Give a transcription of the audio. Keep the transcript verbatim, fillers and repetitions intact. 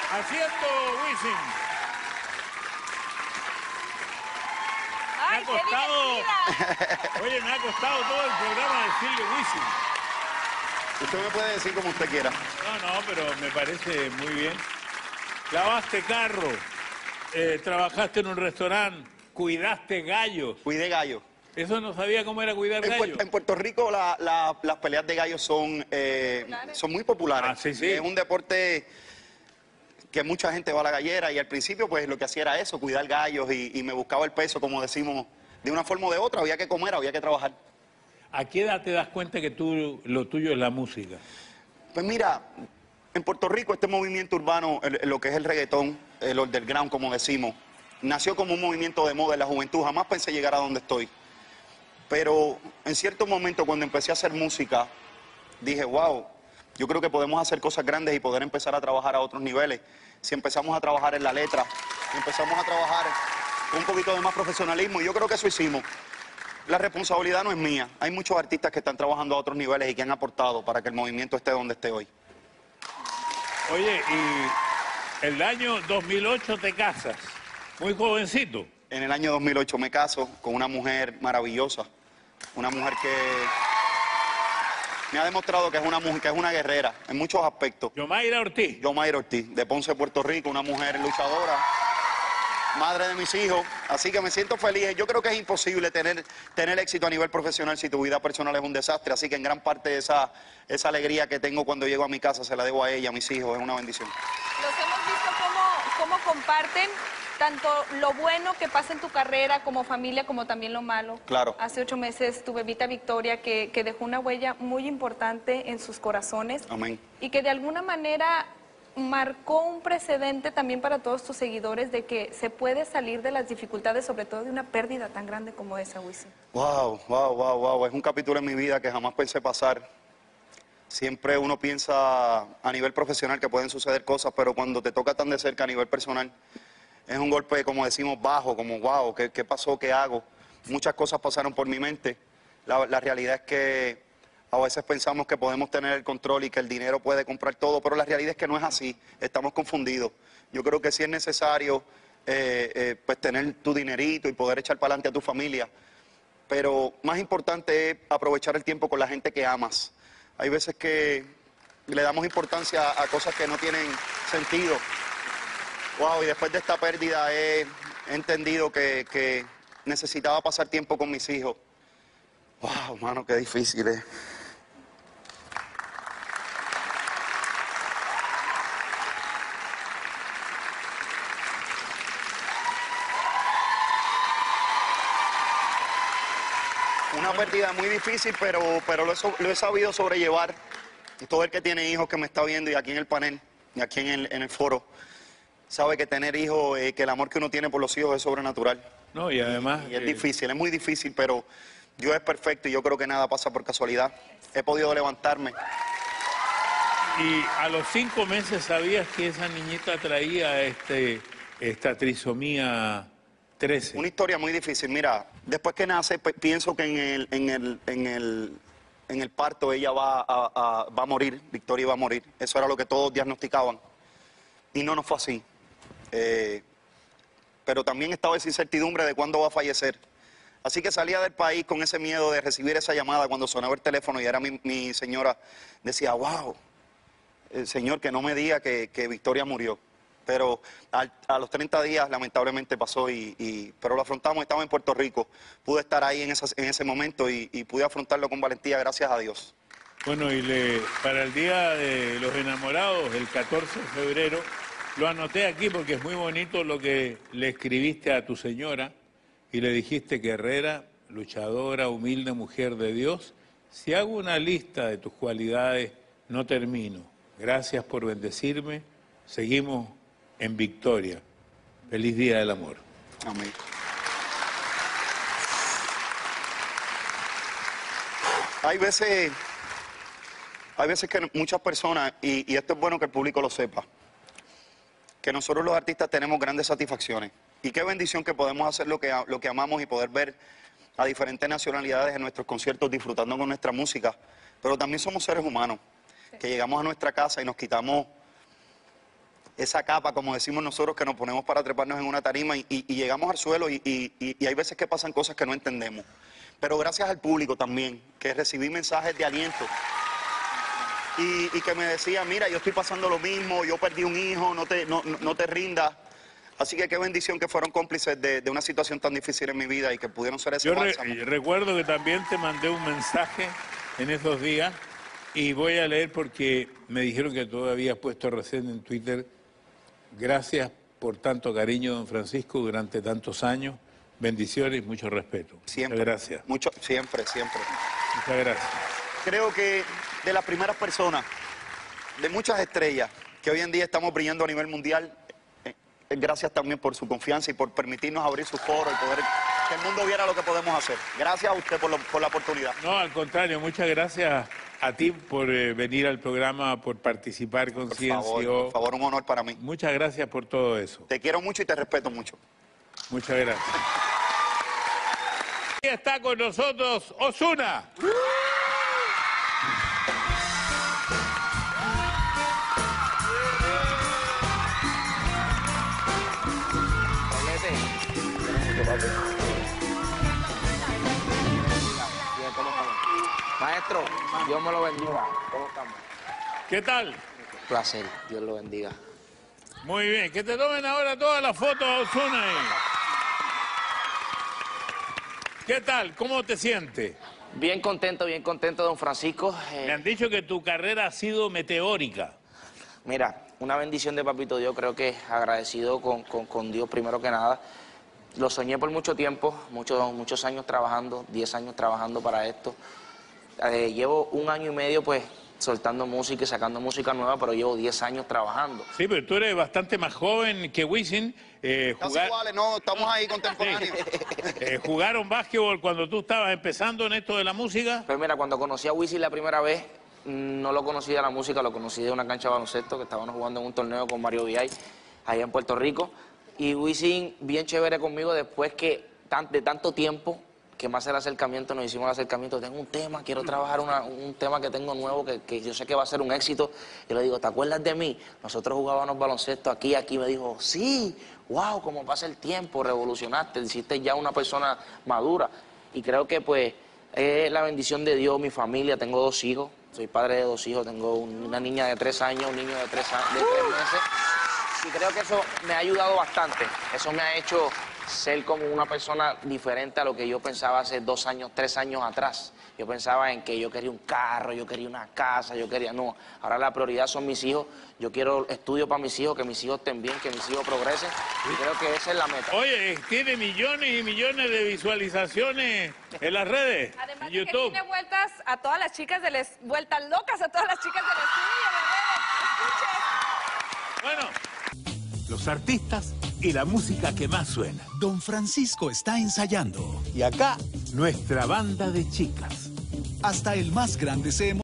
Haciendo Wisin. ¡Ay, Me ha costado, qué oye, me ha costado todo el programa decirle Wisin. Usted me puede decir como usted quiera. No, no, pero me parece muy bien. Lavaste carro, eh, trabajaste en un restaurante, cuidaste gallos. Cuide gallo. Eso no sabía cómo era cuidar En, gallos. Puerto, en Puerto Rico la, la, las peleas de gallos son, eh, son muy populares. Ah, sí, sí. Es un deporte que mucha gente va a la gallera y al principio pues lo que hacía era eso, cuidar gallos y, y me buscaba el peso, como decimos, de una forma o de otra. Había que comer, había que trabajar. ¿A qué edad te das cuenta que tú, lo tuyo es la música? Pues mira, en Puerto Rico este movimiento urbano, el- lo que es el reggaetón, el underground como decimos, nació como un movimiento de moda en la juventud. Jamás pensé llegar a donde estoy. Pero en cierto momento cuando empecé a hacer música, dije, wow, yo creo que podemos hacer cosas grandes y poder empezar a trabajar a otros niveles. Si empezamos a trabajar en la letra, si empezamos a trabajar con un poquito de más profesionalismo, y yo creo que eso hicimos. La responsabilidad no es mía. Hay muchos artistas que están trabajando a otros niveles y que han aportado para que el movimiento esté donde esté hoy. Oye, y el año dos mil ocho te casas, muy jovencito. En el año dos mil ocho me caso con una mujer maravillosa, una mujer que me ha demostrado que es una mujer, que es una guerrera en muchos aspectos. Yomaira Ortiz. Yomaira Ortiz, de Ponce, Puerto Rico, una mujer luchadora, madre de mis hijos, así que me siento feliz. Yo creo que es imposible tener, tener éxito a nivel profesional si tu vida personal es un desastre, así que en gran parte esa, esa alegría que tengo cuando llego a mi casa se la debo a ella, a mis hijos, es una bendición. Los hemos visto cómo, cómo comparten tanto lo bueno que pasa en tu carrera como familia, como también lo malo. Claro. Hace ocho meses tu bebita Victoria, que, que dejó una huella muy importante en sus corazones. Amén. Y que de alguna manera marcó un precedente también para todos tus seguidores de que se puede salir de las dificultades, sobre todo de una pérdida tan grande como esa, Wisin. Wow, wow, wow, wow, es un capítulo en mi vida que jamás pensé pasar. Siempre uno piensa a nivel profesional que pueden suceder cosas, pero cuando te toca tan de cerca a nivel personal, es un golpe, como decimos, bajo, como wow, ¿qué, qué pasó? ¿Qué hago? Muchas cosas pasaron por mi mente. La, la realidad es que a veces pensamos que podemos tener el control y que el dinero puede comprar todo, pero la realidad es que no es así. Estamos confundidos. Yo creo que sí es necesario eh, eh, pues tener tu dinerito y poder echar para adelante a tu familia, pero más importante es aprovechar el tiempo con la gente que amas. Hay veces que le damos importancia a cosas que no tienen sentido. Wow, y después de esta pérdida he, he entendido que, que necesitaba pasar tiempo con mis hijos. Wow, mano, qué difícil es. Una pérdida muy difícil, pero, pero lo, he, so- lo he sabido sobrellevar. Y todo el que tiene hijos que me está viendo y aquí en el panel, y aquí en el, en el foro, sabe que tener hijos, eh, que el amor que uno tiene por los hijos es sobrenatural. No, y además... Y es eh, difícil, es muy difícil, pero Dios es perfecto y yo creo que nada pasa por casualidad. He podido levantarme. Y a los cinco meses sabías que esa niñita traía este, esta trisomía trece. Una historia muy difícil. Mira, después que nace, pues, pienso que en el, en el, en el, en el parto ella va a, a- va a morir, Victoria va a morir. Eso era lo que todos diagnosticaban. Y no, no fue así. Eh, pero también estaba esa incertidumbre de cuándo va a fallecer. Así que salía del país con ese miedo de recibir esa llamada cuando sonaba el teléfono y era mi, mi señora. Decía, wow, el señor que no me diga que, que Victoria murió. Pero al- a los treinta días lamentablemente pasó, y, y- pero lo afrontamos, estaba en Puerto Rico. Pude estar ahí en, esas- en ese momento y, y pude afrontarlo con valentía, gracias a Dios. Bueno, y le, para el Día de los Enamorados, el catorce de febrero, lo anoté aquí porque es muy bonito lo que le escribiste a tu señora y le dijiste: guerrera, luchadora, humilde mujer de Dios, si hago una lista de tus cualidades, no termino. Gracias por bendecirme. Seguimos en victoria. Feliz Día del Amor. Amén. Hay veces, hay veces que muchas personas, y, y esto es bueno que el público lo sepa, que nosotros los artistas tenemos grandes satisfacciones. Y qué bendición que podemos hacer lo que, a- lo que amamos y poder ver a diferentes nacionalidades en nuestros conciertos disfrutando con nuestra música. Pero también somos seres humanos, que llegamos a nuestra casa y nos quitamos esa capa, como decimos nosotros, que nos ponemos para treparnos en una tarima y, y- y llegamos al suelo y, y- y- y hay veces que pasan cosas que no entendemos. Pero gracias al público también, que recibí mensajes de aliento y, y que me decía, mira, yo estoy pasando lo mismo, yo perdí un hijo, no te, no, no- no te rindas. Así que qué bendición que fueron cómplices de, de una situación tan difícil en mi vida y que pudieron ser ese Yo re- bálsamo. recuerdo que también te mandé un mensaje en esos días y voy a leer porque me dijeron que tú habías puesto recién en Twitter: gracias por tanto cariño, don Francisco, durante tantos años. Bendiciones y mucho respeto. Siempre. Muchas gracias. Mucho, siempre, siempre. Muchas gracias. Creo que de las primeras personas, de muchas estrellas que hoy en día estamos brillando a nivel mundial, eh, eh, gracias también por su confianza y por permitirnos abrir su foro y poder que el mundo viera lo que podemos hacer. Gracias a usted por, lo- por la oportunidad. No, al contrario, muchas gracias a ti por eh, venir al programa, por participar con Por favor, Ciencio. por favor, un honor para mí. Muchas gracias por todo eso. Te quiero mucho y te respeto mucho. Muchas gracias. Y está con nosotros Ozuna. Bien, ¿cómo estamos? Maestro, Dios me lo bendiga. ¿Cómo estamos? ¿Qué tal? Placer, Dios lo bendiga. Muy bien, que te tomen ahora todas las fotos a Ozuna ahí. ¿Qué tal? ¿Cómo te sientes? Bien contento, bien contento, don Francisco. Eh, Me han dicho que tu carrera ha sido meteórica. mira, una bendición de Papito Dios, creo que agradecido con, con- con Dios primero que nada. Lo soñé por mucho tiempo, muchos, muchos años trabajando, diez años trabajando para esto. Eh, llevo un año y medio pues soltando música y sacando música nueva, pero llevo diez años trabajando. Sí, pero tú eres bastante más joven que Wisin. Eh, Casi jugar- iguales, no, estamos ahí contemporáneos. eh, ¿Jugaron básquetbol cuando tú estabas empezando en esto de la música? Pero mira, cuando conocí a Wisin la primera vez, mm, no lo conocí de la música, lo conocí de una cancha de baloncesto que estábamos jugando en un torneo con Mario Villay, allá en Puerto Rico. Y Wisin, bien chévere conmigo, después que tan- de tanto tiempo que más el acercamiento, nos hicimos el acercamiento, tengo un tema, quiero trabajar una- un tema que tengo nuevo, que, que yo sé que va a ser un éxito. Y le digo, ¿te acuerdas de mí? Nosotros jugábamos baloncesto aquí, aquí. Me dijo, sí, wow, cómo pasa el tiempo, revolucionaste, hiciste ya una persona madura. Y creo que pues es la bendición de Dios, mi familia, tengo dos hijos, soy padre de dos hijos, tengo un- una niña de tres años, un niño de tres, a- de tres meses. Y creo que eso me ha ayudado bastante. Eso me ha hecho ser como una persona diferente a lo que yo pensaba hace dos años, tres años atrás. Yo pensaba en que yo quería un carro, yo quería una casa, yo quería... No, ahora la prioridad son mis hijos. Yo quiero estudio para mis hijos, que mis hijos estén bien, que mis hijos progresen. Y creo que esa es la meta. Oye, eh, tiene millones y millones de visualizaciones en las redes, Además en de que YouTube. tiene vueltas a todas las chicas del es- vueltas locas a todas las chicas del estudio de redes. Escuchen. Bueno, Los artistas y la música que más suena. Don Francisco está ensayando. Y acá, nuestra banda de chicas. Hasta el más grande se